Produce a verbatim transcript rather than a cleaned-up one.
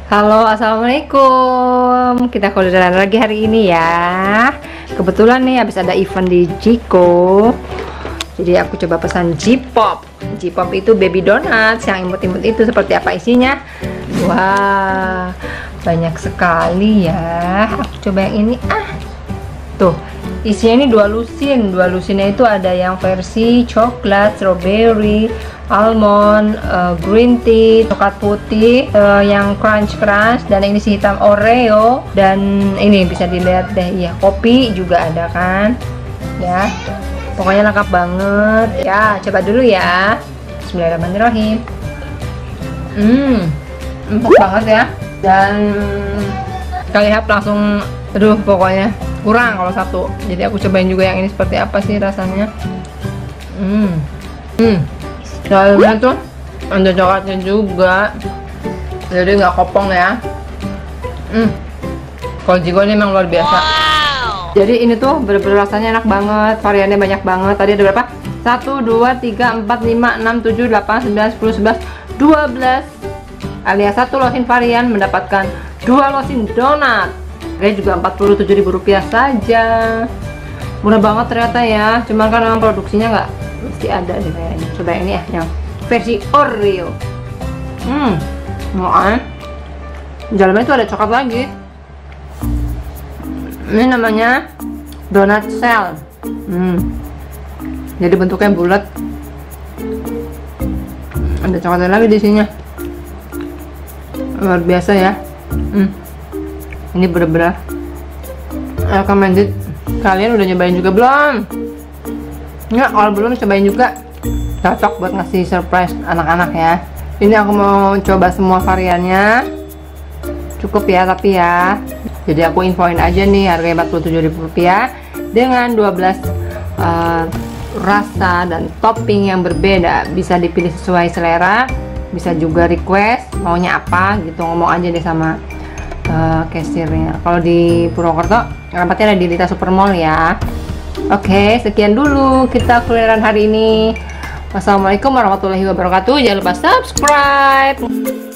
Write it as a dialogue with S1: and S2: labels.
S1: Halo, assalamualaikum. Kita kulineran lagi hari ini ya. Kebetulan nih habis ada event di Jiko, jadi aku coba pesan J-pop. J-pop itu baby donuts yang imut-imut itu. Seperti apa isinya? Wah, banyak sekali ya. Aku coba yang ini. Ah, tuh isinya ini dua lusin. Dua lusinnya itu ada yang versi coklat, strawberry, almond, uh, green tea, coklat putih, uh, yang crunch crunch, dan yang isi hitam Oreo. Dan ini bisa dilihat deh, ya kopi juga ada kan ya, pokoknya lengkap banget ya. Coba dulu ya. Bismillahirrahmanirrahim. Hmm empuk banget ya, dan kali lihat langsung, aduh pokoknya kurang kalau satu, jadi aku cobain juga yang ini seperti apa sih rasanya. Hmm hmm dalamnya tuh ada coklatnya juga, jadi nggak kopong ya. Hmm kalau Jiko ini memang luar biasa. Wow. Jadi ini tuh bener-bener rasanya enak banget, variannya banyak banget. Tadi ada berapa? satu, dua, tiga, empat, lima, enam, tujuh, delapan, sembilan, sepuluh, sebelas, dua belas, alias satu losin varian mendapatkan dua losin donat. Harganya juga empat puluh tujuh ribu rupiah saja. Murah banget ternyata ya. Cuman kan memang produksinya nggak mesti ada deh kayaknya. Coba ini ya, yang versi Oreo. Hmm, mau kan? Dalamnya itu ada coklat lagi. Ini namanya donut shell. Hmm, jadi bentuknya bulat. Ada coklatnya lagi di sini. Luar biasa ya. Hmm. Ini bener-bener recommended. Kalian udah nyobain juga belum? Nggak, kalau belum cobain juga. Cocok buat ngasih surprise anak-anak ya. Ini aku mau coba semua variannya. Cukup ya tapi ya. Jadi aku infoin aja nih, harganya empat puluh tujuh ribu rupiah dengan dua belas uh, rasa dan topping yang berbeda. Bisa dipilih sesuai selera, bisa juga request maunya apa gitu, ngomong aja deh sama Uh, kasirnya. Kalau di Purwokerto alamatnya ada di Lita Supermall ya. Oke, sekian dulu kita kulineran hari ini. Wassalamualaikum warahmatullahi wabarakatuh. Jangan lupa subscribe.